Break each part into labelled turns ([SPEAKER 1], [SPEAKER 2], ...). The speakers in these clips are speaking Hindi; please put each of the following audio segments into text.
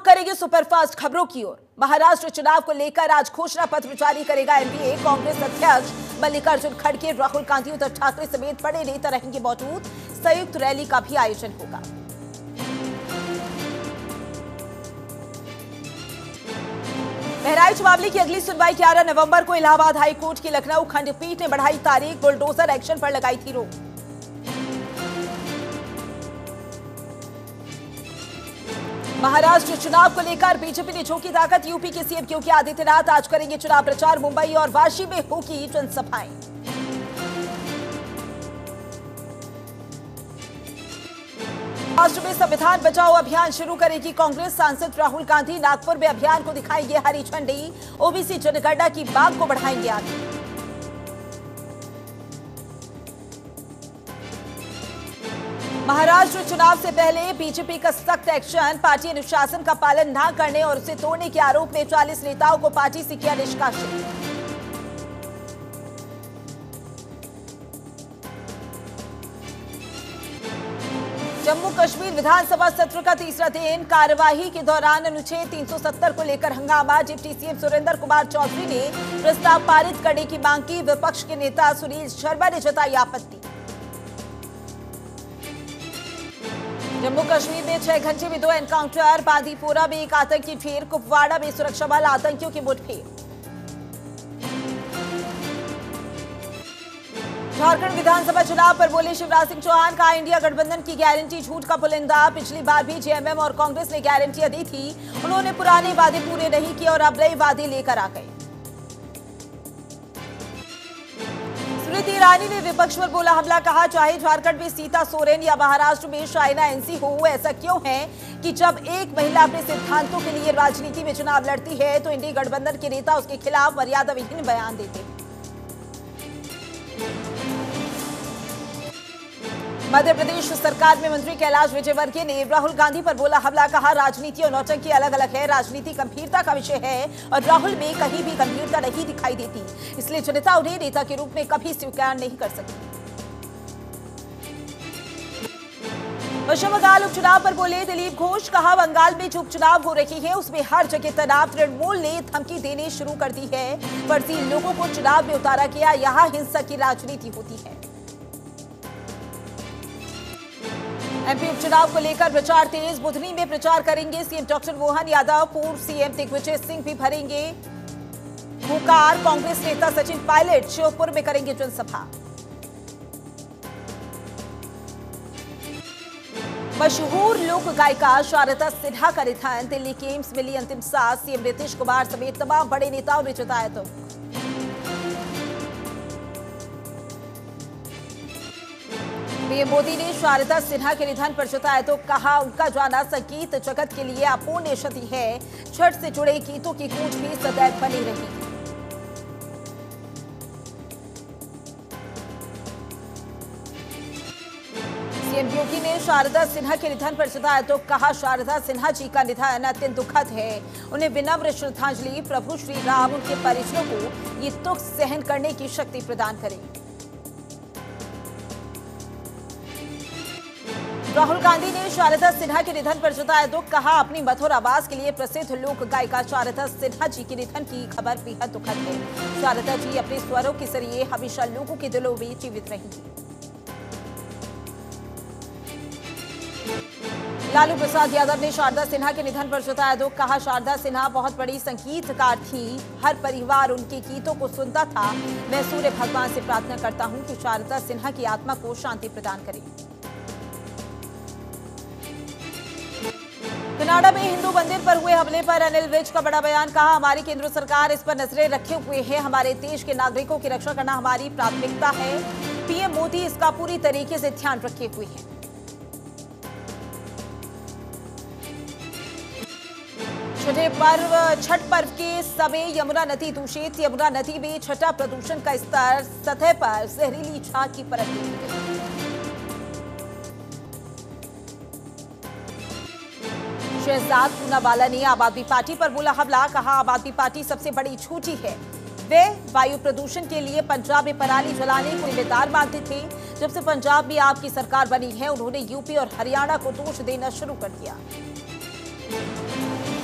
[SPEAKER 1] रुख करेंगे सुपरफास्ट खबरों की ओर। महाराष्ट्र चुनाव को लेकर आज घोषणा पत्र जारी करेगा एनडीए। कांग्रेस अध्यक्ष मल्लिकार्जुन खड़गे, राहुल गांधी, उद्धव ठाकरे समेत बड़े नेता रहेंगे मौजूद। संयुक्त रैली का भी आयोजन होगा। बहराइच मामले की अगली सुनवाई 11 नवंबर को इलाहाबाद हाई कोर्ट की लखनऊ खंडपीठ ने बढ़ाई तारीख। बुलडोजर एक्शन पर लगाई थी रोक। महाराष्ट्र चुनाव को लेकर बीजेपी ने झोंकी ताकत। यूपी के सीएम योगी आदित्यनाथ आज करेंगे चुनाव प्रचार। मुंबई और वाशी में होगी जनसभाएं। महाराष्ट्र में संविधान बचाओ अभियान शुरू करेगी कांग्रेस। सांसद राहुल गांधी नागपुर में अभियान को दिखाएंगे हरी झंडी। ओबीसी जनगणना की मांग को बढ़ाएंगे आगे। महाराष्ट्र चुनाव से पहले बीजेपी का सख्त एक्शन। पार्टी अनुशासन का पालन न करने और उसे तोड़ने के आरोप में 40 नेताओं को पार्टी से किया निष्कासित। जम्मू कश्मीर विधानसभा सत्र का तीसरा दिन। कार्यवाही के दौरान अनुच्छेद 370 को लेकर हंगामा। डिप्टी सीएम सुरेंद्र कुमार चौधरी ने प्रस्ताव पारित करने की मांग की। विपक्ष के नेता सुनील शर्मा ने जताई आपत्ति। जम्मू कश्मीर में 6 घंटे में 2 एनकाउंटर। बांदीपोरा में एक आतंकी ढेर। कुपवाड़ा में सुरक्षा बल आतंकियों की मुठभेड़। झारखंड विधानसभा चुनाव पर बोले शिवराज सिंह चौहान। कहा इंडिया गठबंधन की गारंटी झूठ का पुलिंदा। पिछली बार भी जेएमएम और कांग्रेस ने गारंटियां दी थी। उन्होंने पुराने वादे पूरे नहीं किए और अब नए वादे लेकर आ गए। स्मृति ईरानी ने विपक्ष पर बोला हमला। कहा चाहे झारखंड में सीता सोरेन या महाराष्ट्र में शाइना एनसी हो, ऐसा क्यों है कि जब एक महिला अपने सिद्धांतों के लिए राजनीति में चुनाव लड़ती है तो इंडी गठबंधन के नेता उसके खिलाफ मर्यादा विहीन बयान देते हैं। मध्य प्रदेश सरकार में मंत्री कैलाश विजयवर्गीय ने राहुल गांधी पर बोला हमला। कहा राजनीति और नौटंकी अलग अलग है। राजनीति गंभीरता का विषय है और राहुल में कहीं भी गंभीरता नहीं दिखाई देती, इसलिए जनता उन्हें नेता के रूप में कभी स्वीकार नहीं कर सकती। पश्चिम बंगाल उपचुनाव पर बोले दिलीप घोष। कहा बंगाल में जो उपचुनाव हो रही है उसमें हर जगह तनाव। तृणमूल ने धमकी देने शुरू कर दी है। फर्जी लोगों को चुनाव में उतारा गया। यहाँ हिंसा की राजनीति होती है। एमपी उपचुनाव को लेकर प्रचार तेज। बुधनी में प्रचार करेंगे सीएम डॉक्टर मोहन यादव। पूर्व सीएम दिग्विजय सिंह भी भरेंगे हुंकार। कांग्रेस नेता सचिन पायलट श्योपुर में करेंगे जनसभा। मशहूर लोक गायिका शारदा सिन्हा का निधन। दिल्ली के एम्स मिली अंतिम सांस। सीएम नीतीश कुमार समेत तमाम बड़े नेताओं ने जताया दुख। पीएम मोदी ने शारदा सिन्हा के निधन पर जताया तो कहा उनका जाना संगीत जगत के लिए अपूर्णीय क्षति है। छठ से जुड़े गीतों की गूंज भी सदैव बनी रहेगी। सीएम योगी ने शारदा सिन्हा के निधन पर जताया तो कहा शारदा सिन्हा जी का निधन अत्यंत दुखद है। उन्हें विनम्र श्रद्धांजलि। प्रभु श्री राम उनके परिजनों को ये दुख सहन करने की शक्ति प्रदान करें। राहुल गांधी ने शारदा सिन्हा के निधन पर जताया दुख। कहा अपनी मधुर आवाज के लिए प्रसिद्ध लोक गायिका शारदा सिन्हा जी के निधन की खबर बेहद दुखद है। शारदा जी अपने स्वरों के जरिए हमेशा लोगों के दिलों में जीवित रहेंगी। लालू प्रसाद यादव ने शारदा सिन्हा के निधन पर जताया दुख। कहा शारदा सिन्हा बहुत बड़ी संगीतकार थी। हर परिवार उनके गीतों को सुनता था। मैं सूर्य भगवान से प्रार्थना करता हूं कि शारदा सिन्हा की आत्मा को शांति प्रदान करे। कनाडा में हिंदू मंदिर पर हुए हमले पर अनिल विज का बड़ा बयान। कहा हमारी केंद्र सरकार इस पर नजरें रखे हुए है। हमारे देश के नागरिकों की रक्षा करना हमारी प्राथमिकता है। पीएम मोदी इसका पूरी तरीके से ध्यान रखे हुए हैं। छठ पर्व के समय यमुना नदी दूषित। यमुना नदी में छठा प्रदूषण का स्तर। सतह पर जहरीली झाग की परत देखी गई। शहजाद पूनावाला ने आम आदमी पार्टी पर बोला हमला। कहा आम आदमी पार्टी सबसे बड़ी झूठी है। वे वायु प्रदूषण के लिए पंजाब में पराली जलाने को जिम्मेदार मानते थे। जब से पंजाब में आपकी सरकार बनी है उन्होंने यूपी और हरियाणा को दोष देना शुरू कर दिया।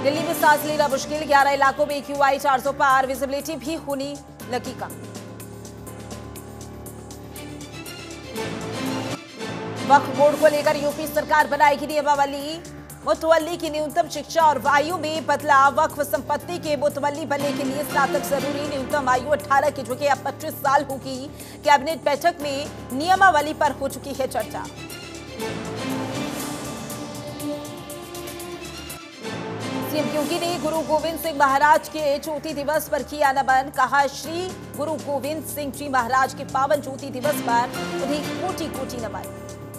[SPEAKER 1] दिल्ली में सांस लेना मुश्किल, 11 इलाकों में QI 400 पार, विजिबिलिटी भी होनी लगी कम। वक्फ बोर्ड को लेकर यूपी सरकार बनाएगी नियमावली, मुतवल्ली की न्यूनतम शिक्षा और आयु में बदलाव, वक्फ संपत्ति के मुतवल्ली बनने के लिए स्नातक जरूरी, न्यूनतम आयु 18 की जगह अब 25 साल होगी। कैबिनेट बैठक में नियमावली पर हो चुकी है चर्चा। सीएम योगी ने गुरु गोविंद सिंह महाराज के ज्योति दिवस पर किया नमन, कहा श्री गुरु गोविंद सिंह जी महाराज के पावन ज्योति दिवस पर उन्हें कोटि कोटि नमन।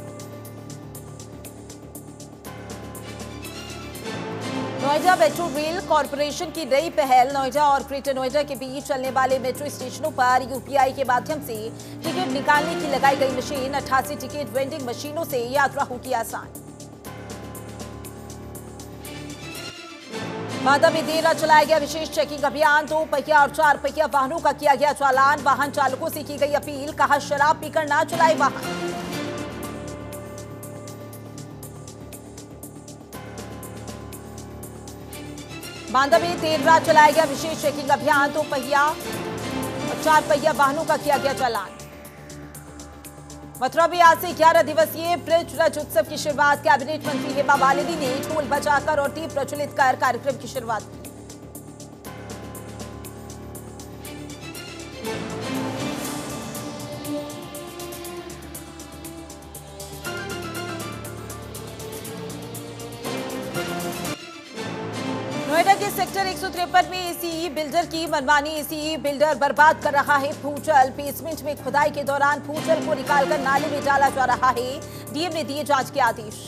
[SPEAKER 1] नोएडा मेट्रो रेल कॉरपोरेशन की नई पहल, नोएडा और ग्रेटर नोएडा के बीच चलने वाले मेट्रो स्टेशनों पर यूपीआई के माध्यम से टिकट निकालने की लगाई गई मशीन, 88 टिकट वेंडिंग मशीनों से यात्रा होगी आसान। बांदा में देर रात चलाया गया विशेष चेकिंग अभियान, 2 पहिया और 4 पहिया वाहनों का किया गया चालान, वाहन चालकों से की गई अपील, कहा शराब पीकर ना चलाए वाहन। बांदा में देर रात चलाया गया विशेष चेकिंग अभियान, 2 पहिया और 4 पहिया वाहनों का किया गया चालान। मथुरा में आज से 11 दिवसीय ब्रिज रज उत्सव की शुरुआत, कैबिनेट मंत्री हेमा मालिनी ने ढोल बजाकर और दीप प्रज्वलित कर कार्यक्रम की शुरुआत की। नोएडा के सेक्टर 153 में एसीई बिल्डर की मनमानी, एसीई बिल्डर बर्बाद कर रहा है भूजल, बेसमेंट में खुदाई के दौरान भूजल को निकालकर नाले में डाला जा रहा है, डीएम ने दिए जांच के आदेश।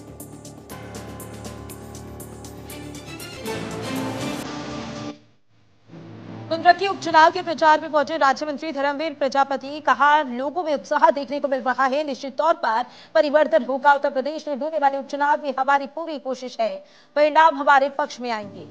[SPEAKER 1] कुंद्रकी उपचुनाव के प्रचार में पहुंचे राज्य मंत्री धर्मवीर प्रजापति, कहा लोगों में उत्साह देखने को मिल रहा है, निश्चित तौर पर परिवर्तन होगा। उत्तर प्रदेश में होने वाले उपचुनाव में हमारी पूरी कोशिश है, परिणाम हमारे पक्ष में आएंगे।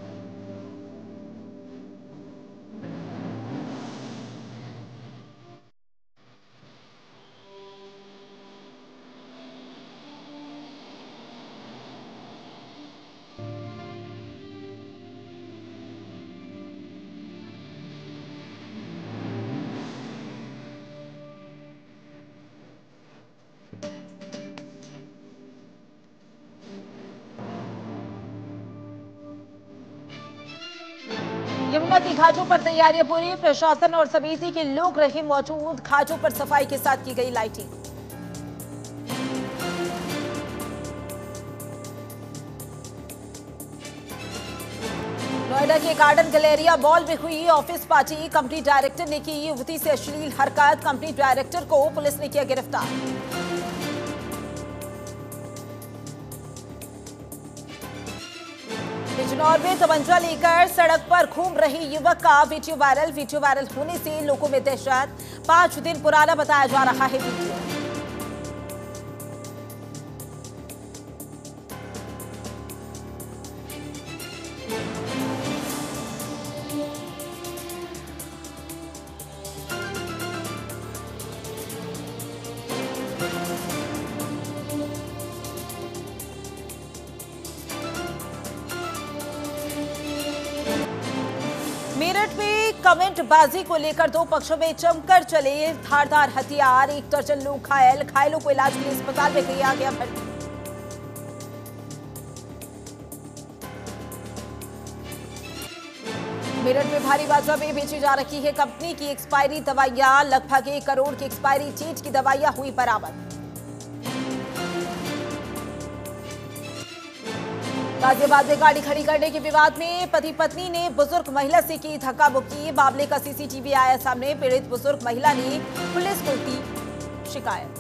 [SPEAKER 1] यमुना की घाटों पर तैयारियां पूरी, प्रशासन और समिति के लोग रहे मौजूद, घाटों पर सफाई के साथ की गई लाइटिंग। नोएडा के गार्डन गैलेरिया मॉल में हुई ऑफिस पार्टी, कंपनी डायरेक्टर ने की युवती से अश्लील हरकत, कंपनी डायरेक्टर को पुलिस ने किया गिरफ्तार। बिजनौर में तमंचा लेकर सड़क पर घूम रहे युवक का वीडियो वायरल होने से लोगों में दहशत, 5 दिन पुराना बताया जा रहा है वीडियो। मेरठ में कमेंटबाजी को लेकर 2 पक्षों में जमकर चले धारदार हथियार, 1 दर्जन लोग घायल, घायलों को इलाज के लिए अस्पताल में किया गया भर्ती। मेरठ में भारी मात्रा में बेची जा रही है कंपनी की एक्सपायरी दवाइयां, लगभग 1 करोड़ की एक्सपायरी डेट की दवाइयां हुई बरामद। गाजियाबाद में गाड़ी खड़ी करने के विवाद में पति पत्नी ने बुजुर्ग महिला से की धक्का मुक्की, मामले का सीसीटीवी आया सामने, पीड़ित बुजुर्ग महिला ने पुलिस को दी शिकायत।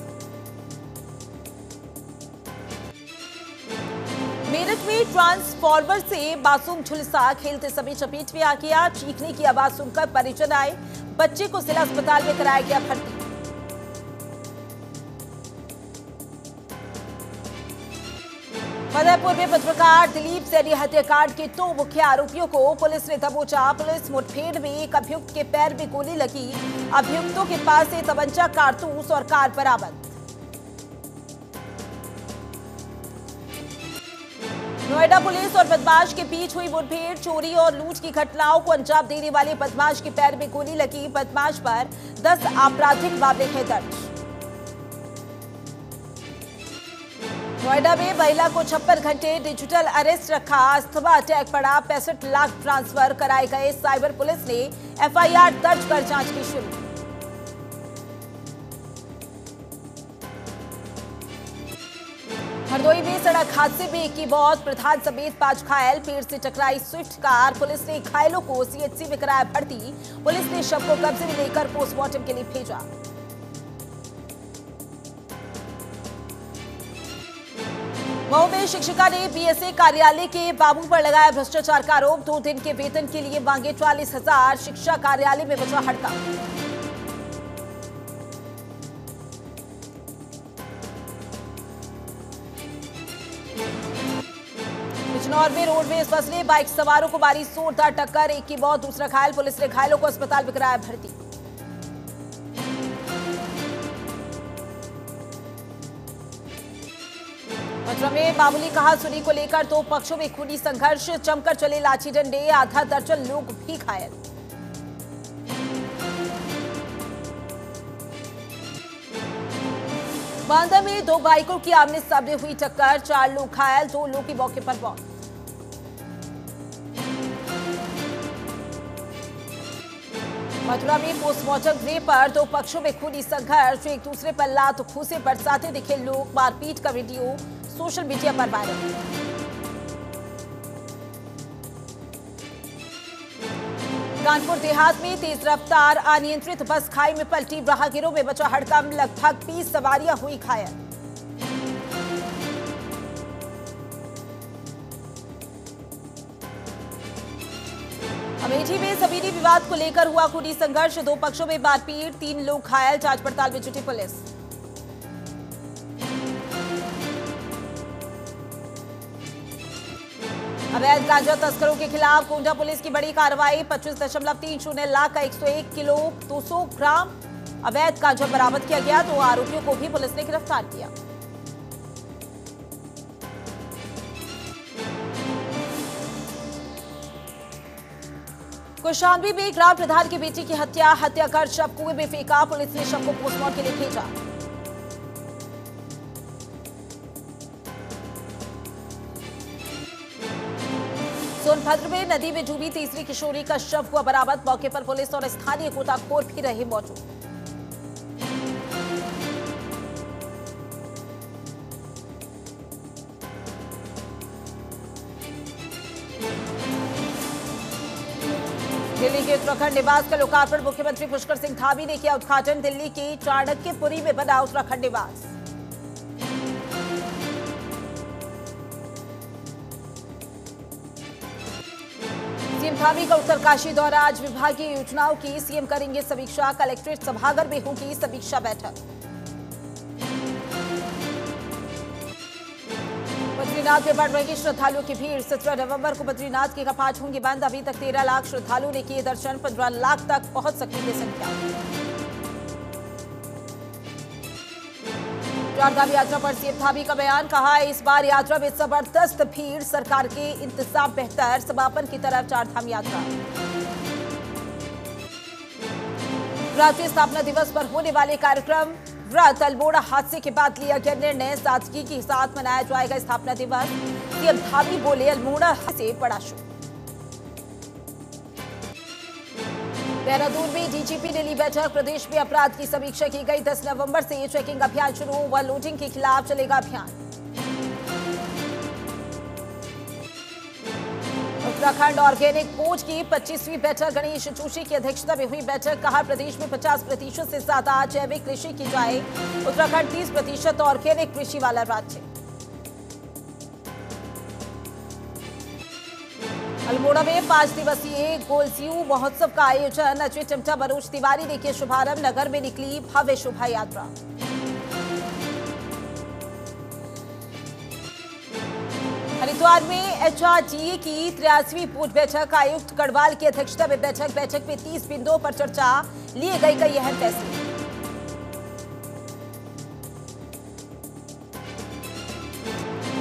[SPEAKER 1] मेरठ में ट्रांसफार्मर से मासूम झुलसा, खेलते समय चपेट में आ गया, चीखने की आवाज सुनकर परिजन आए, बच्चे को जिला अस्पताल में कराया गया भर्ती। फतेहपुर में पत्रकार दिलीप सैनी हत्याकांड के 2 मुख्य आरोपियों को पुलिस ने दबोचा, पुलिस मुठभेड़ में एक अभियुक्त के पैर में गोली लगी, अभियुक्तों के पास से तमंचा, कारतूस और कार बरामद। नोएडा पुलिस और बदमाश के बीच हुई मुठभेड़, चोरी और लूट की घटनाओं को अंजाम देने वाले बदमाश के पैर में गोली लगी। बदमाश पर 10 आपराधिक मामले हैं दर्ज। नोएडा में महिला को 56 घंटे डिजिटल अरेस्ट रखा। अस्थमा अटैक पड़ा, 65 लाख ट्रांसफर कराए गए। साइबर पुलिस ने एफआईआर दर्ज कर जांच की शुरू। हरदोई में सड़क हादसे में एक की मौत, प्रधान समेत 5 घायल। पेड़ से टकराई स्विफ्ट कार। पुलिस ने घायलों को सीएचसी में कराया भर्ती। पुलिस ने शव को कब्जे में लेकर पोस्टमार्टम के लिए भेजा। मऊ में शिक्षिका ने बीएसए कार्यालय के बाबू पर लगाया भ्रष्टाचार का आरोप। 2 दिन के वेतन के लिए मांगे 44,000। शिक्षा कार्यालय में बचा हड़कंप। बिजनौर में रोडवेज बस ने बाइक सवारों को मारी जोरदार टक्कर। एक की मौत, दूसरा घायल। पुलिस ने घायलों को अस्पताल में कराया भर्ती। मथुरा में मामूली कहासुनी को लेकर 2 पक्षों में खूनी संघर्ष। जमकर चले लाठी डंडे, आधा दर्जन लोग भी घायल। बांदा में 2 बाइकों की आमने सामने हुई टक्कर। 4 लोग घायल, 2 लोग की मौके पर मौत। मथुरा में पोस्टमार्टम गृह पर 2 पक्षों में खूनी संघर्ष। एक दूसरे पर लात घूंसे बरसाते दिखे लोग। मारपीट का वीडियो सोशल मीडिया पर वायरल। कानपुर देहात में तेज रफ्तार अनियंत्रित बस खाई में पलटी। राहगीरों में बचा हड़कंप। लगभग 20 सवारियां हुई घायल। अमेठी में जमीनी विवाद को लेकर हुआ खूनी संघर्ष। 2 पक्षों में मारपीट, 3 लोग घायल। जांच पड़ताल में जुटी पुलिस। अवैध गांजा तस्करों के खिलाफ गोंडा पुलिस की बड़ी कार्रवाई। 25.30 लाख का 101 किलो 200 ग्राम अवैध गांजा बरामद किया गया। 2 आरोपियों को भी पुलिस ने गिरफ्तार किया। कौशाम्बी में ग्राम प्रधान की बेटी की हत्या कर शव कुएं में फेंका। पुलिस ने शव को पोस्टमार्टम के लिए भेजा। सोनभद्र में नदी में डूबी तीसरी किशोरी का शव हुआ बरामद। मौके पर पुलिस और स्थानीय गोताखोर भी रहे मौजूद। दिल्ली के उत्तराखंड निवास का लोकार्पण मुख्यमंत्री पुष्कर सिंह धामी ने किया उद्घाटन। दिल्ली के चाणक्यपुरी में बना उत्तराखंड निवास। सीएम धामी का उत्तरकाशी दौरा। आज विभागीय योजनाओं की सीएम करेंगे समीक्षा। कलेक्ट्रेट सभागार में होगी समीक्षा बैठक। बद्रीनाथ में बढ़ रही श्रद्धालुओं की भीड़। 17 नवंबर को बद्रीनाथ के कपाट होंगे बंद। अभी तक 13 लाख श्रद्धालुओं ने किए दर्शन। 15 लाख तक पहुंच सकती है संख्या। चारधाम यात्रा पर सीएम धामी का बयान। कहा, इस बार यात्रा में जबरदस्त भीड़, सरकार के इंतजाम बेहतर। समापन की तरफ चारधाम यात्रा। राज्य स्थापना दिवस पर होने वाले कार्यक्रम। व्रत अल्मोड़ा हादसे के बाद लिया गया निर्णय। सादगी के साथ मनाया जाएगा स्थापना दिवस। सीएम धामी बोले, अल्मोड़ा से बड़ा शो। देहरादून में डीजीपी ने ली बैठक। प्रदेश में अपराध की समीक्षा की गई। 10 नवंबर से चेकिंग अभियान शुरू। ओवरलोडिंग के खिलाफ चलेगा अभियान। उत्तराखंड ऑर्गेनिक बोर्ड की 25वीं बैठक। गणेश जोशी की अध्यक्षता में हुई बैठक। कहा, प्रदेश में 50% से ज्यादा जैविक कृषि की जाए। उत्तराखंड 30% ऑर्गेनिक कृषि वाला राज्य। अल्मोड़ा में 5 दिवसीय गोलसियू महोत्सव का आयोजन। अजय टमटा, मनोज तिवारी ने किया शुभारंभ। नगर में निकली भव्य शोभा यात्रा। हरिद्वार में एचआरडीए की 83वीं बोर्ड बैठक। आयुक्त गढ़वाल की अध्यक्षता में बैठक में 30 बिंदुओं पर चर्चा। लिए गए कई अहम फैसले।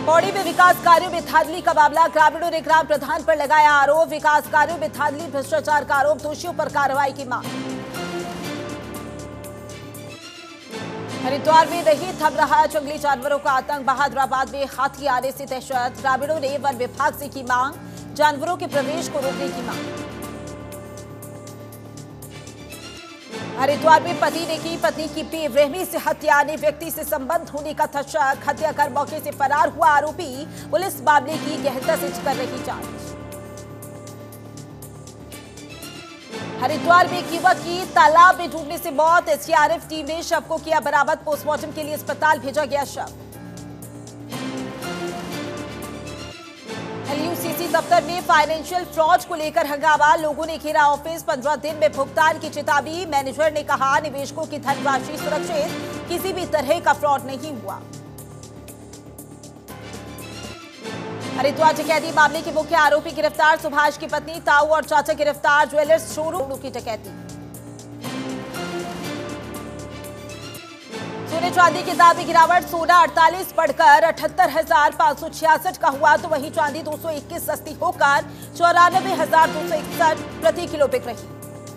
[SPEAKER 1] पौड़ी में विकास कार्यों में धांधली का मामला, ग्रामीणों ने ग्राम प्रधान पर लगाया आरोप। विकास कार्यों में धांधली भ्रष्टाचार का आरोप, दोषियों पर कार्रवाई की मांग। हरिद्वार में नहीं थम रहा जंगली जानवरों का आतंक, बहादुराबाद में हाथी आने से दहशत, ग्रामीणों ने वन विभाग से की मांग, जानवरों के प्रवेश को रोकने की मांग। हरिद्वार में पति ने की पत्नी की बेरहमी से हत्या, अन्य व्यक्ति से संबंध होने का था शक, हत्या कर मौके से फरार हुआ आरोपी, पुलिस मामले की गहनता से कर रही जांच। हरिद्वार में एक युवक की तालाब में डूबने से मौत, एसडीआरएफ टीम ने शव को किया बरामद, पोस्टमार्टम के लिए अस्पताल भेजा गया शव। एलयूसीसी दफ्तर में फाइनेंशियल फ्रॉड को लेकर हंगामा, लोगों ने घेरा ऑफिस, 15 दिन में भुगतान की चेतावनी। मैनेजर ने कहा निवेशकों की धनराशि सुरक्षित, किसी भी तरह का फ्रॉड नहीं हुआ। हरिद्वार डकैती मामले के मुख्य आरोपी गिरफ्तार, सुभाष की पत्नी, ताऊ और चाचा गिरफ्तार, ज्वेलर्स शोरूम की डकैती। सोने चांदी के दाम में गिरावट, सोना 48 बढ़कर 78,566 का हुआ, तो वहीं चांदी 221 सस्ती होकर 94,261 प्रति किलो बिक रही।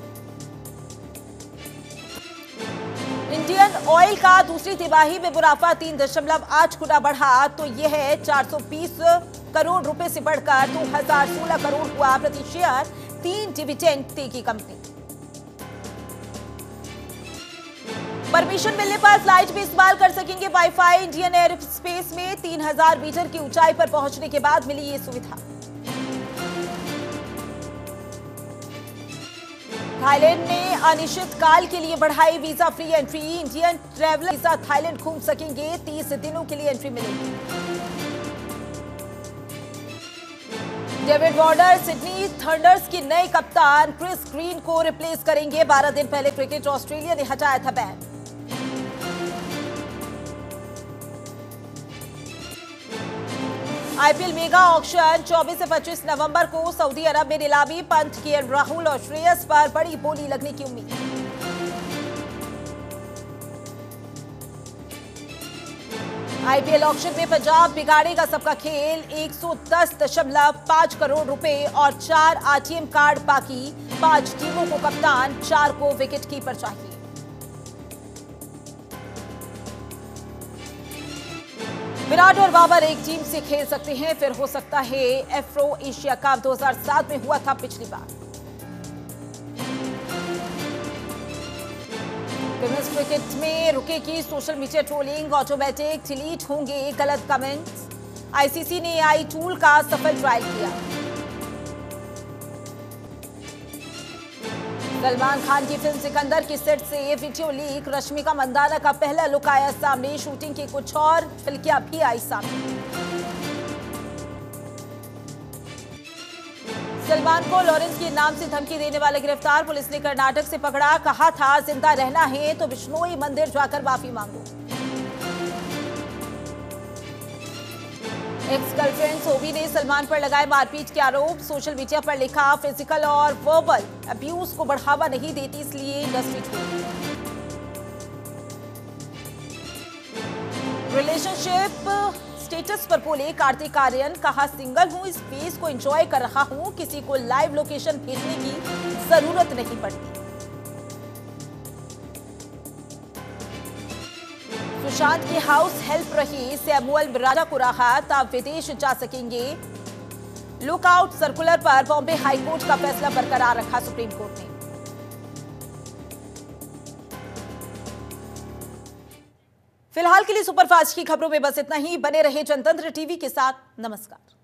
[SPEAKER 1] इंडियन ऑयल का दूसरी तिमाही में मुनाफा 3.8 गुना बढ़ा, तो यह 420 करोड़ रुपए से बढ़कर 2016 करोड़ हुआ। प्रति शेयर 3 डिविडेंड देगी कंपनी। परमिशन मिलने पर फ्लाइट भी इस्तेमाल कर सकेंगे वाईफाई, इंडियन एयर स्पेस में 3000 मीटर की ऊंचाई पर पहुंचने के बाद मिली ये सुविधा। थाईलैंड ने अनिश्चित काल के लिए बढ़ाई visa free entry, Indian traveller visa Thailand घूम सकेंगे, 30 दिनों के लिए एंट्री मिलेगी। डेविड वार्नर सिडनी थंडर्स के नए कप्तान क्रिस ग्रीन को रिप्लेस करेंगे, 12 दिन पहले क्रिकेट ऑस्ट्रेलिया ने हटाया था बैन। आईपीएल मेगा ऑक्शन 24 से 25 नवंबर को सऊदी अरब में नीलामी, पंत, केएल राहुल और श्रेयस पर बड़ी बोली लगने की उम्मीद। आईपीएल ऑक्शन में पंजाब बिगाड़ेगा सबका खेल, 110.5 करोड़ रुपए और 4 आरटीएम कार्ड बाकी, 5 टीमों को कप्तान, 4 को विकेट कीपर चाहिए। विराट और बाबर एक टीम से खेल सकते हैं, फिर हो सकता है एफ्रो एशिया कप 2007 में हुआ था पिछली बार। विमेंस क्रिकेट में रुकेगी social media trolling, automatic delete होंगे गलत कमेंट्स। आईसीसी ने एआई टूल का सफल ट्रायल किया। सलमान खान की फिल्म सिकंदर की सेट से वीडियो लीक, रश्मिका मंदाना का पहला लुक आया सामने, शूटिंग की कुछ और झलकियां भी आई सामने। सलमान को लॉरेंस के नाम से धमकी देने वाले गिरफ्तार, पुलिस ने कर्नाटक से पकड़ा, कहा था जिंदा रहना है तो बिश्नोई मंदिर जाकर माफी मांगो। एक्स गर्लफ्रेंड सोबी ने सलमान पर लगाए मारपीट के आरोप, सोशल मीडिया पर लिखा फिजिकल और वर्बल अब्यूज को बढ़ावा नहीं देती इसलिए इंडस्ट्री छोड़ी। रिलेशनशिप स्टेटस पर बोले कार्तिक आर्यन, कहा सिंगल हूं, इस फेज को एंजॉय कर रहा हूं, किसी को लाइव लोकेशन भेजने की जरूरत नहीं पड़ती। सुशांत की हाउस हेल्प रही सैमुअल मिरांडा को राहत, आप विदेश जा सकेंगे। लुकआउट सर्कुलर पर बॉम्बे हाईकोर्ट का फैसला बरकरार रखा सुप्रीम कोर्ट ने। फिलहाल के लिए सुपरफास्ट की खबरों में बस इतना ही। बने रहे जनतंत्र टीवी के साथ। नमस्कार।